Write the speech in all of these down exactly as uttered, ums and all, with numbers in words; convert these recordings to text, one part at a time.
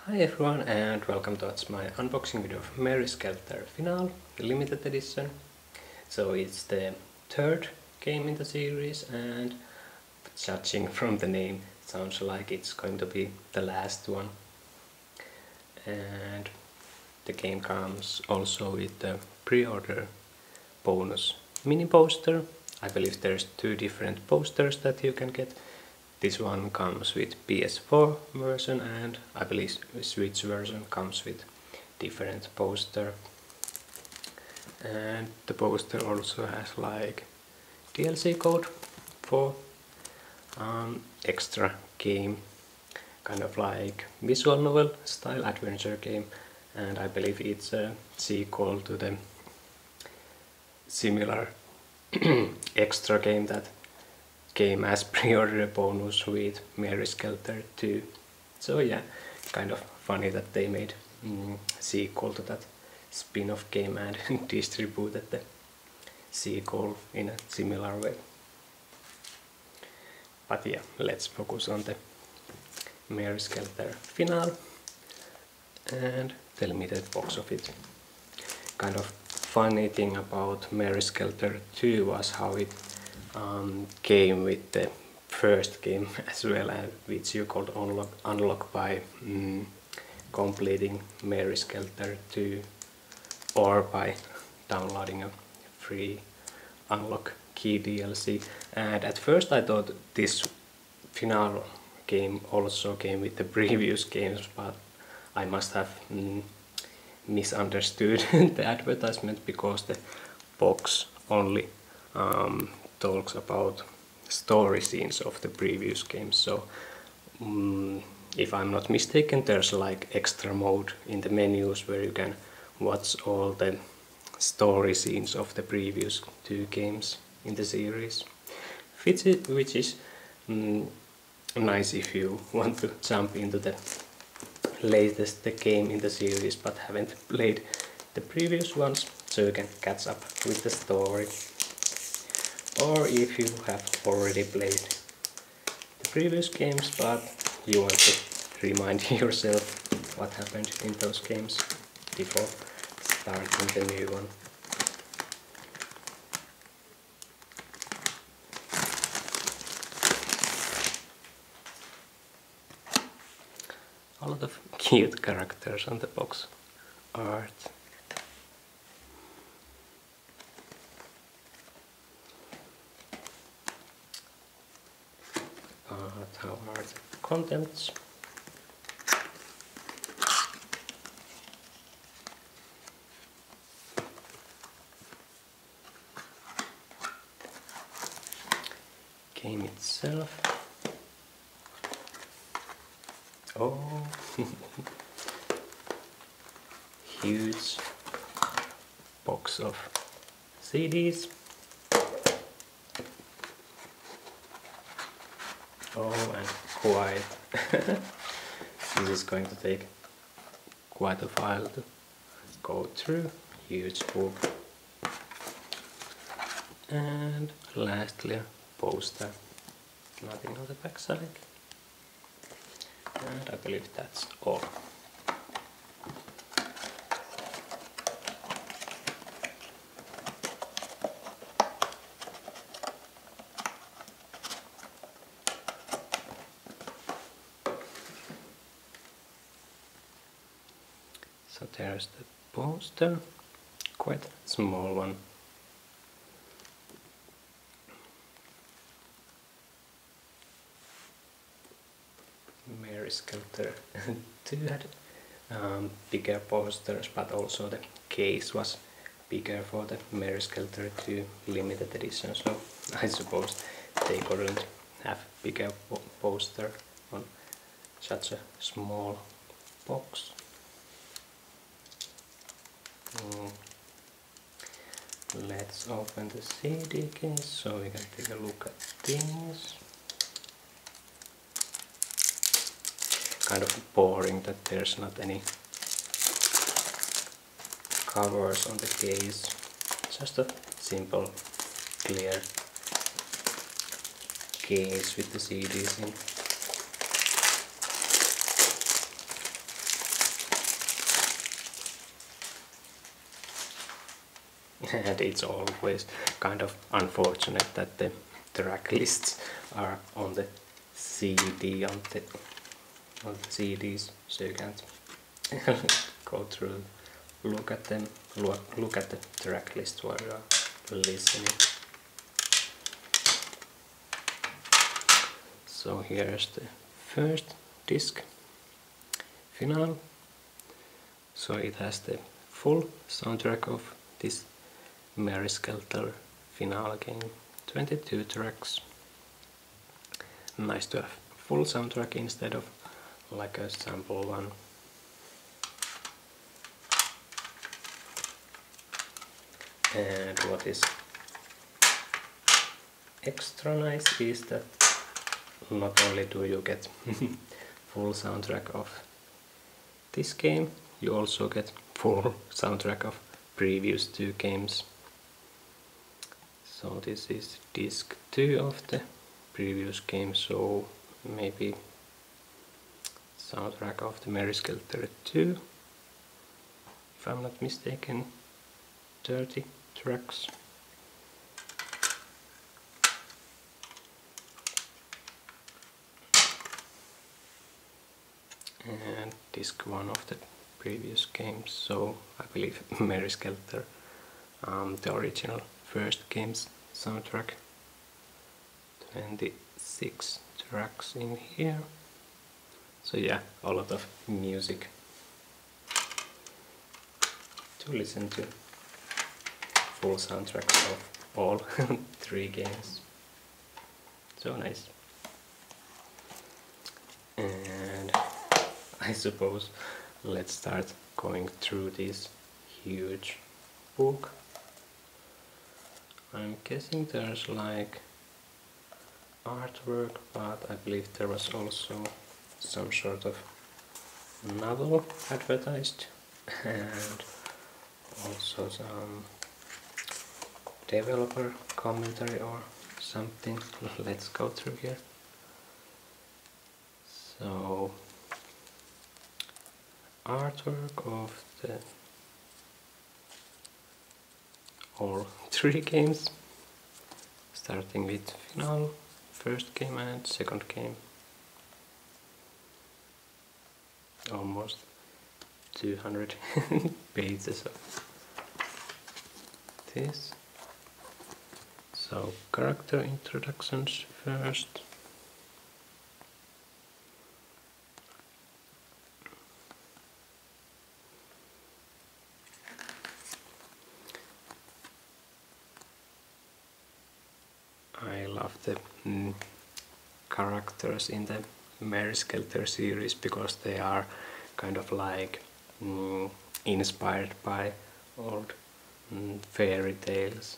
Hi everyone and welcome to my unboxing video of Mary Skelter Finale, the limited edition. So it's the third game in the series and judging from the name it sounds like it's going to be the last one. And the game comes also with the pre-order bonus mini poster. I believe there's two different posters that you can get. This one comes with P S four version and I believe Switch version comes with different poster. And the poster also has like D L C code for um, extra game, kind of like visual novel style adventure game, and I believe it's a sequel to the similar extra game that came as pre-order bonus with Mary Skelter two. So yeah, kind of funny that they made mm, sequel to that spin-off game and distributed the sequel in a similar way. But yeah, let's focus on the Mary Skelter Finale and the limited box of it. Kind of funny thing about Mary Skelter two was how it um, came with the first game as well, uh, which you could unlock, unlock by mm, completing Mary Skelter two or by downloading a free unlock key D L C. And at first I thought this Finale game also came with the previous games, but I must have mm, misunderstood the advertisement because the box only um, talks about story scenes of the previous games. So um, if I'm not mistaken, there's like extra mode in the menus where you can watch all the story scenes of the previous two games in the series, which is, which is um, nice if you want to jump into the latest the game in the series but haven't played the previous ones, so you can catch up with the story. Or if you have already played the previous games but you want to remind yourself what happened in those games before starting the new one. A lot of cute characters on the box art. But how are the contents? Game itself. Oh, huge box of C Ds. Oh, and quite. This is going to take quite a while to go through. Huge book. And lastly, a poster. Nothing on the back side. And I believe that's all. So there's the poster, quite small one. Mary Skelter two had um, bigger posters, but also the case was bigger for the Mary Skelter two limited edition, so I suppose they couldn't have bigger po poster on such a small box. Mm. Let's open the C D case so we can take a look at things. Kind of boring that there's not any covers on the case, just a simple clear case with the C Ds in. And it's always kind of unfortunate that the track lists are on the C D, on the, on the C Ds, so you can't go through, look at them, look, look at the track list while you are listening. So here's the first disc, Final. So it has the full soundtrack of this Mary Skelter Final game, twenty-two tracks. Nice to have full soundtrack instead of like a sample one. And what is extra nice is that not only do you get full soundtrack of this game, you also get full soundtrack of previous two games. So this is disc two of the previous game, so maybe soundtrack of the Mary Skelter two, if I'm not mistaken, thirty tracks. And disc one of the previous games, so I believe Mary Skelter, um, the original first game's soundtrack, twenty-six tracks in here. So yeah, a lot of music to listen to. Full soundtracks of all three games. So nice. And I suppose let's start going through this huge book. I'm guessing there's like artwork, but I believe there was also some sort of novel advertised and also some developer commentary or something. Let's go through here. So artwork of the all three games, starting with Final, first game and second game. Almost two hundred pages of this. So character introductions first. I love the mm, characters in the Mary Skelter series because they are kind of like mm, inspired by old mm, fairy tales.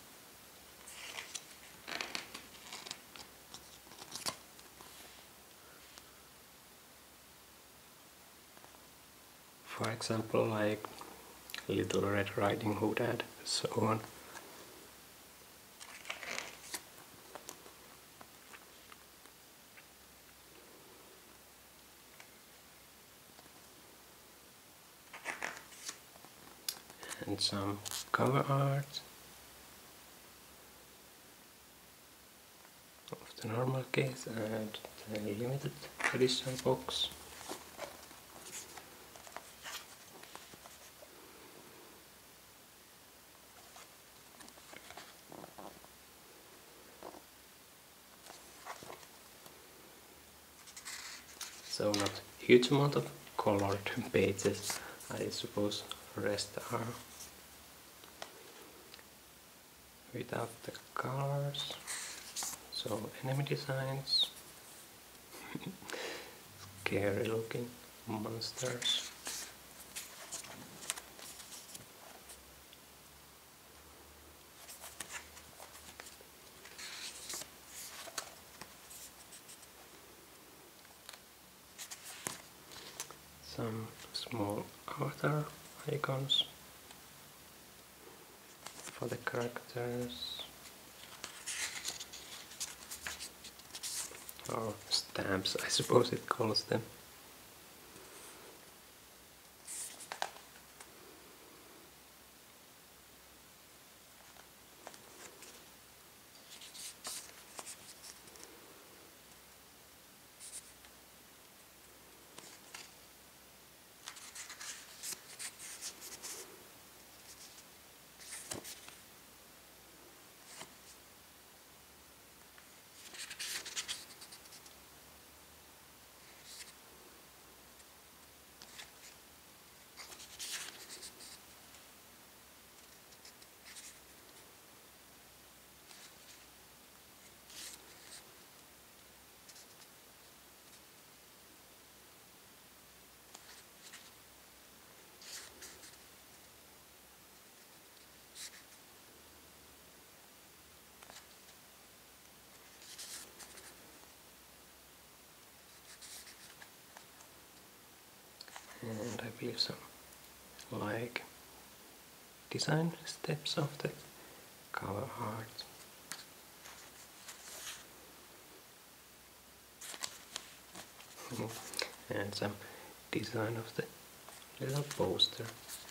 For example, like Little Red Riding Hood and so on. And some cover art of the normal case and the limited edition box. So not huge amount of colored pages, I suppose. Rest are without the colors. So enemy designs, scary looking monsters. Some small avatar icons for the characters, or stamps, I suppose it calls them. and I believe some like design steps of the cover art. And some design of the little poster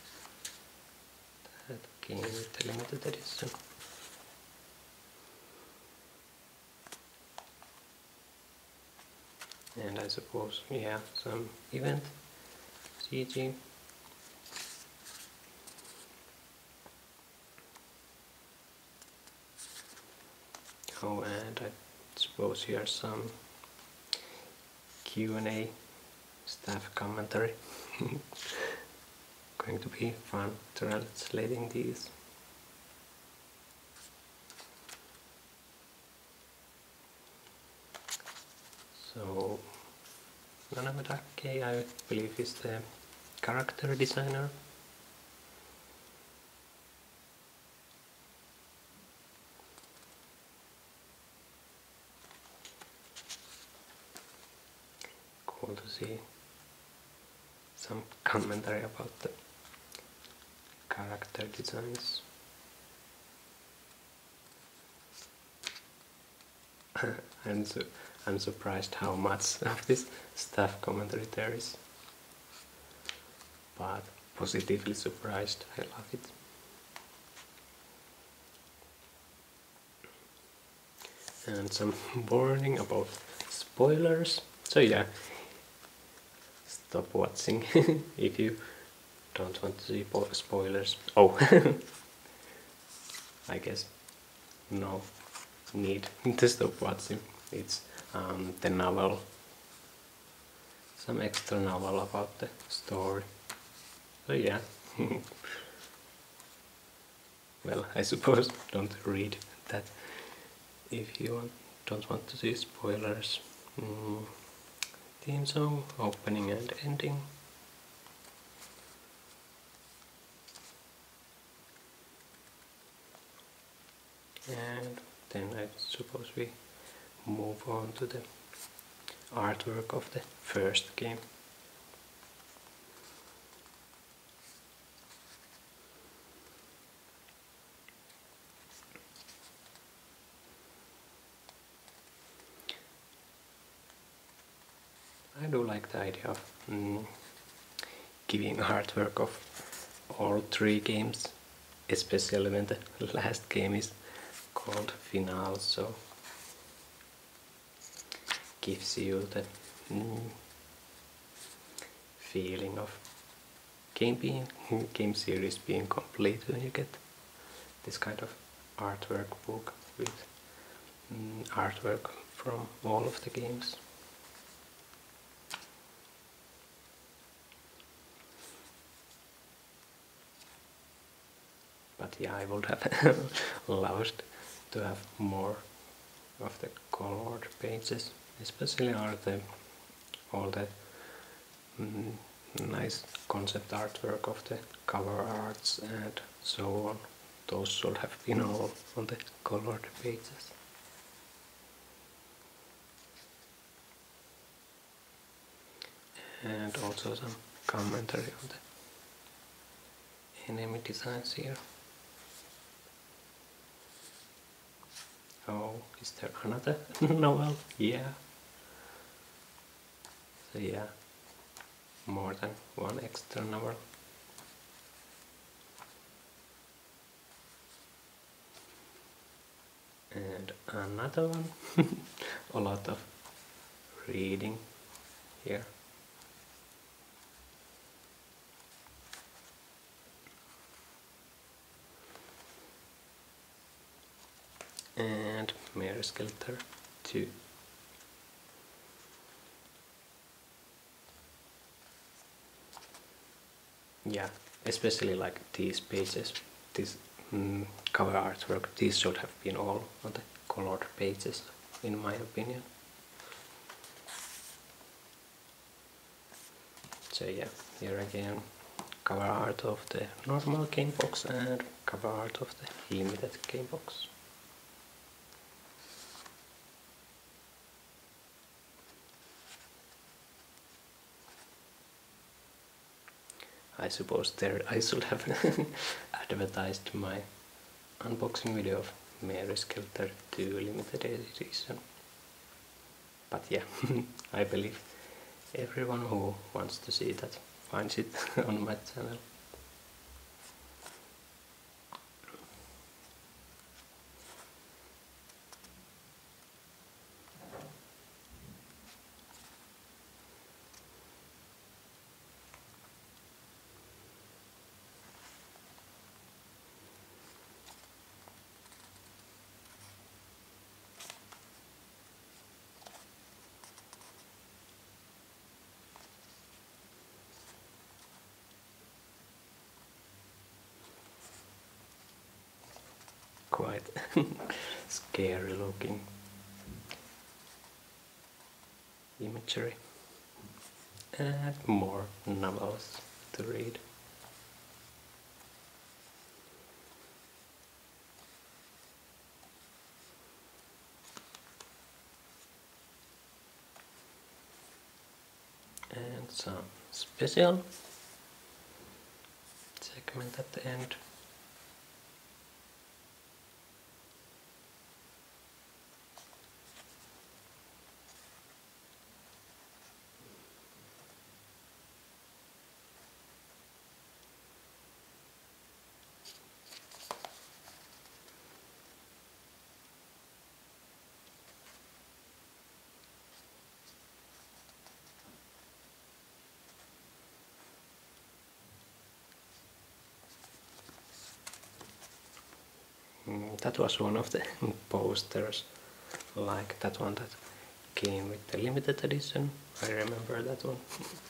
that came with the limited edition. And I suppose, yeah, some event C G. Oh, and I suppose here's some Q and A staff commentary. Going to be fun translating these. So Nanamitake, I believe, is the character designer. Cool to see some commentary about the character designs. I'm, su I'm surprised how much of this staff commentary there is, but positively surprised. I love it. And some warning about spoilers. So yeah, stop watching if you don't want to see spoilers. Oh, I guess no need to stop watching. It's um, the novel, some extra novel about the story. So yeah, well, I suppose don't read that if you want, don't want to see spoilers. Mm, theme song, opening and ending. And then I suppose we move on to the artwork of the first game. I do like the idea of mm, giving artwork of all three games, especially when the last game is called Final, so gives you the mm, feeling of game being game series being complete when you get this kind of artwork book with mm, artwork from all of the games. But yeah, I would have loved to have more of the colored pages, especially are the all the mm, nice concept artwork of the cover arts and so on. Those should have been all on the colored pages. And also some commentary on the enemy designs here. Oh, is there another novel? Yeah. So yeah, more than one extra novel. And another one. A lot of reading here. And Mary Skelter two. Yeah, especially like these pages, this mm, cover artwork, these should have been all on the colored pages, in my opinion. So yeah, here again, cover art of the normal game box and cover art of the limited game box. I suppose there I should have advertised my unboxing video of Mary Skelter two limited edition. But yeah, I believe everyone who wants to see that finds it on my channel. Quite scary looking imagery and more novels to read. And some special segment at the end. That was one of the posters, like that one that came with the limited edition. I remember that one.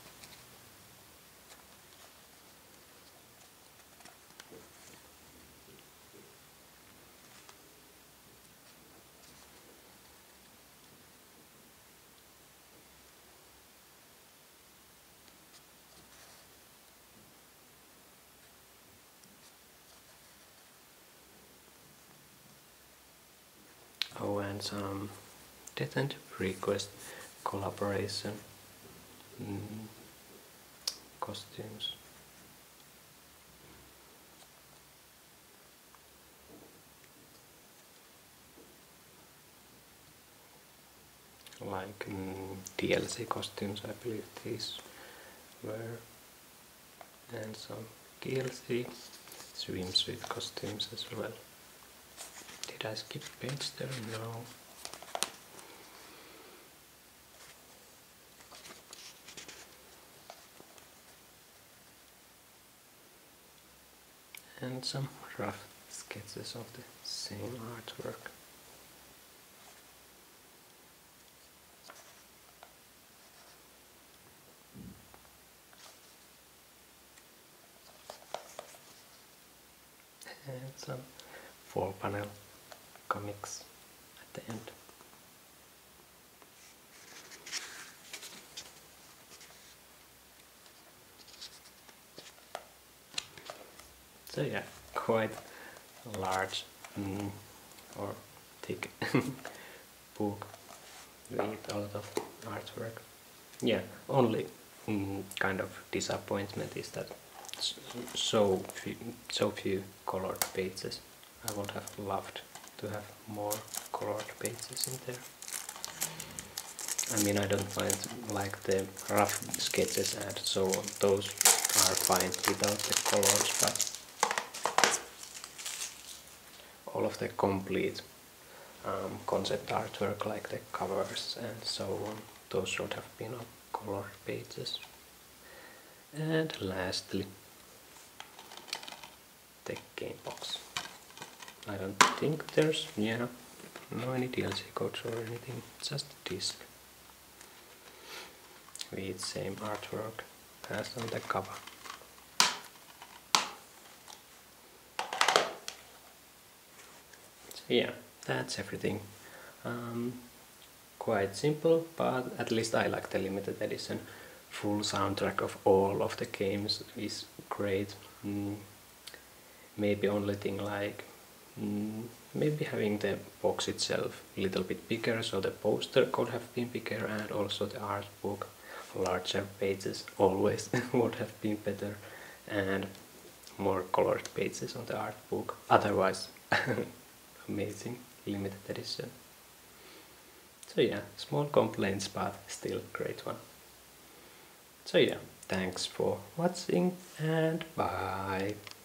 Oh, and some Death Request collaboration mm, costumes. Like mm, D L C costumes, I believe these were, and some D L C swimsuit costumes as well. Did I skip page there? No. And some rough sketches of the same artwork. And some four panel comics at the end. So yeah, quite a large mm, or thick book with a lot of artwork. Yeah, only mm, kind of disappointment is that so few, so few colored pages. I would have loved to have more colored pages in there. I mean, I don't mind like the rough sketches and so on, those are fine without the colors, but all of the complete um, concept artwork like the covers and so on, those should have been on colored pages. And lastly, the game box. I don't think there's, yeah, no any D L C codes or anything, just a disc with same artwork as on the cover. So yeah, that's everything. Um, quite simple, but at least I like the limited edition. Full soundtrack of all of the games is great. Mm, maybe only thing like mm, maybe having the box itself a little bit bigger, so the poster could have been bigger, and also the art book larger pages always would have been better. and more colored pages on the art book. Otherwise, amazing limited edition. So yeah, small complaints, but still great one. So yeah, thanks for watching and bye!